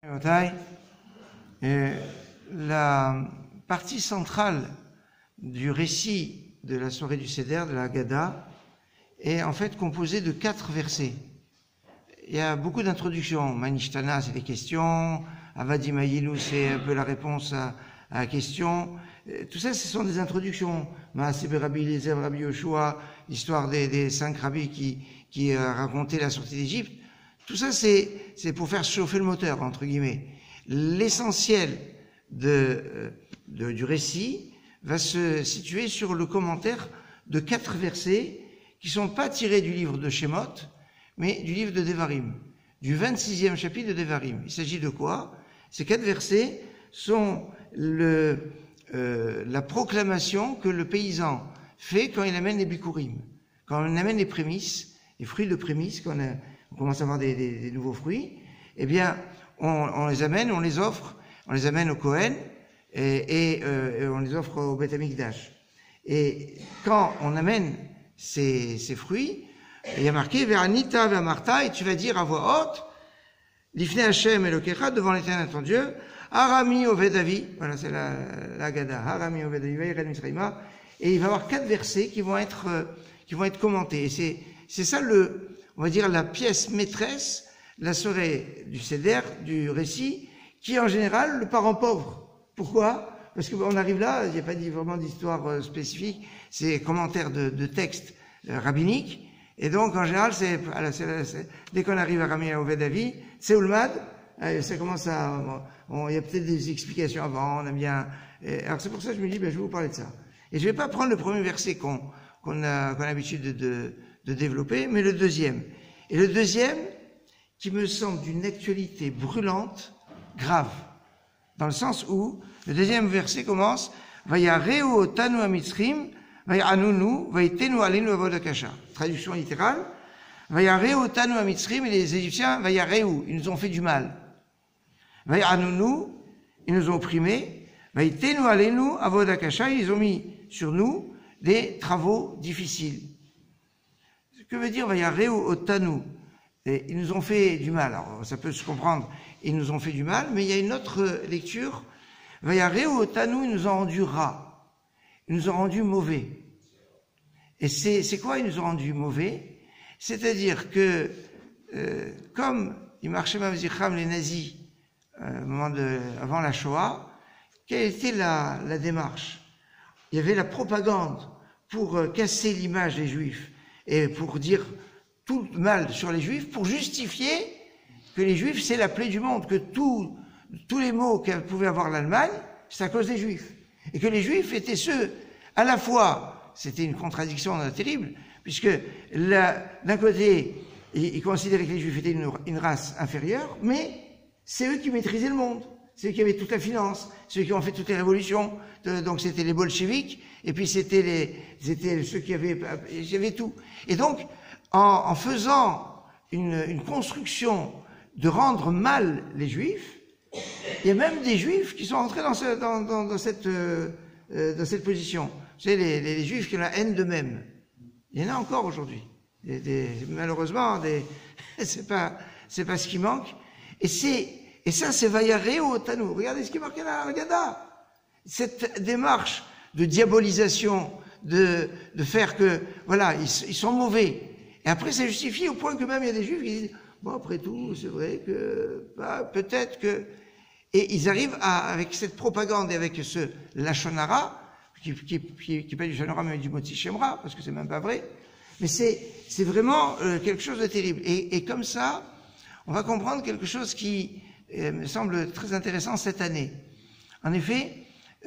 La partie centrale du récit de la soirée du Seder, de la Haggadah, est en fait composée de 4 versets. Il y a beaucoup d'introductions. Manishtana, c'est des questions. Avadim Hayinu, c'est un peu la réponse à la question. Tout ça, ce sont des introductions. Maaseh Rabbi Eliezer, Rabbi Yoshua, l'histoire des 5 rabbis qui racontaient la sortie d'Égypte. Tout ça, c'est pour faire chauffer le moteur, entre guillemets. L'essentiel du récit va se situer sur le commentaire de 4 versets qui sont pas tirés du livre de Shemot, mais du livre de Devarim, du 26e chapitre de Devarim. Il s'agit de quoi? Ces 4 versets sont la proclamation que le paysan fait quand il amène les bikurim, quand on amène les prémices, les fruits de prémices, quand on commence à avoir des nouveaux fruits, eh bien, on les amène, on les offre, on les amène au Kohen et on les offre au Beth Amikdash. Et quand on amène ces fruits, il y a marqué Ve'anita ve'amarta, et tu vas dire à voix haute, Lifnei Hashem Elokecha, devant l'Éternel ton Dieu, Harami Ovedavi, voilà c'est la Haggadah, Harami Ovedavi, Vayired Misraïma, et il va y avoir 4 versets qui vont être commentés. Et c'est ça on va dire la pièce maîtresse, la soirée du Seder, du récit, qui est en général le parent pauvre. Pourquoi? Parce qu'on arrive là, il n'y a pas vraiment d'histoire spécifique, c'est commentaires de textes rabbiniques, et donc en général, dès qu'on arrive à Rami Ovedavi, c'est Ulmad, ça commence il y a peut-être des explications avant, on aime bien, alors c'est pour ça que je me dis, je vais vous parler de ça. Et je vais pas prendre le premier verset qu'on a l'habitude de développer, mais le deuxième. Et le deuxième, qui me semble d'une actualité brûlante, grave, dans le sens où le deuxième verset commence Vayareu otanu hamitzrim, vayanunu, vayitenu alenu avod hakasha. Traduction littérale. Vayareu otanu hamitzrim, et les Égyptiens, vayareu, ils nous ont fait du mal. Vayanunu, ils nous ont opprimés. Vayitenu alenu avod hakasha, ils ont mis sur nous des travaux difficiles. Ce que veut dire Vayareu otanu? Et ils nous ont fait du mal. Alors, ça peut se comprendre, ils nous ont fait du mal, mais il y a une autre lecture. Vayareu otanu, ils nous ont rendu rats. Ils nous ont rendu mauvais. Et c'est quoi ils nous ont rendu mauvais? C'est-à-dire que, comme ils marchaient même les nazis, avant la Shoah, quelle était la démarche? Il y avait la propagande pour casser l'image des Juifs et pour dire tout le mal sur les Juifs, pour justifier que les Juifs, c'est la plaie du monde, que tous les maux qu'elle pouvait avoir l'Allemagne, c'est à cause des Juifs. Et que les Juifs étaient ceux, à la fois, c'était une contradiction terrible, puisque d'un côté, ils considéraient que les Juifs étaient une race inférieure, mais c'est eux qui maîtrisaient le monde. C'est eux qui avaient toute la finance, c'est eux qui ont fait toutes les révolutions. Donc c'était les bolcheviks, et puis c'était ceux qui avaient tout. Et donc, en faisant une construction de rendre mal les Juifs, il y a même des Juifs qui sont entrés dans cette position. Vous savez, les Juifs qui ont la haine d'eux-mêmes. Il y en a encore aujourd'hui. Malheureusement, c'est pas ce qui manque. Et ça, c'est Vayareu otanu. Regardez ce qui est marqué dans la Haggadah. Cette démarche de diabolisation, de faire que, voilà, ils sont mauvais. Et après, ça justifie au point que même il y a des Juifs qui disent, bon, après tout, c'est vrai que, peut-être que, et ils arrivent avec cette propagande et avec ce Lachon Hara, qui est pas du Lachon Hara, mais du Motzi Shemra, parce que c'est même pas vrai. Mais c'est vraiment quelque chose de terrible. Et comme ça, on va comprendre quelque chose qui me semble très intéressant cette année. En effet,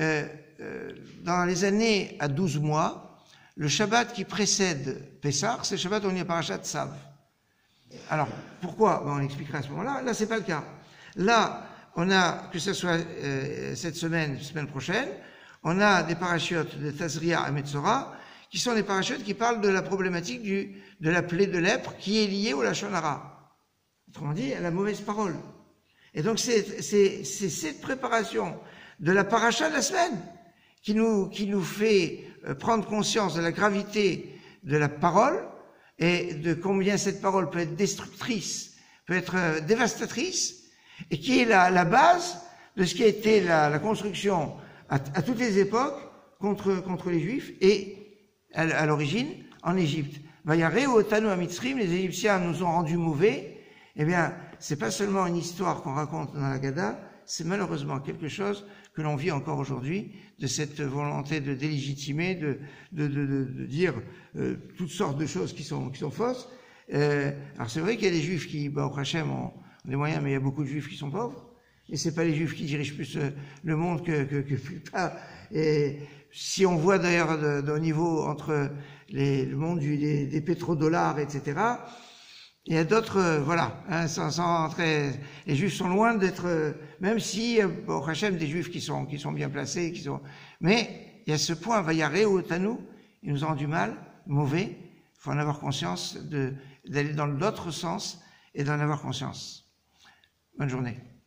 dans les années à 12 mois, le Shabbat qui précède Pessah, c'est le Shabbat où on est parachat Tzav. Alors, pourquoi? On l'expliquera à ce moment-là. Là, c'est pas le cas. Là, on a, que ce soit cette semaine prochaine, on a des parachutes de Tazria et Metzora, qui sont des parachutes qui parlent de la problématique de la plaie de lèpre qui est liée au Lachon Hara. Autrement dit, à la mauvaise parole. Et donc, c'est cette préparation de la paracha de la semaine qui nous fait prendre conscience de la gravité de la parole et de combien cette parole peut être destructrice, peut être dévastatrice, et qui est la base de ce qui a été la construction à toutes les époques contre les Juifs et à l'origine en Égypte. Vayareu otanu hamitzrim, les Égyptiens nous ont rendus mauvais. Eh bien, c'est pas seulement une histoire qu'on raconte dans la Haggadah, c'est malheureusement quelque chose que l'on vit encore aujourd'hui, de cette volonté de délégitimer, de dire toutes sortes de choses qui sont fausses. Alors c'est vrai qu'il y a des Juifs qui, au Hachem, ont des moyens, mais il y a beaucoup de Juifs qui sont pauvres. Et c'est pas les Juifs qui dirigent plus le monde que plus tard. Et si on voit d'ailleurs au niveau entre le monde des pétrodollars, etc., il y a d'autres, voilà, hein, sans rentrer, les Juifs sont loin d'être, même si, au Hachem, des Juifs qui sont bien placés, mais il y a ce point, Vayareu otanu, ils nous ont du mal, mauvais, il faut en avoir conscience d'aller dans l'autre sens et d'en avoir conscience. Bonne journée.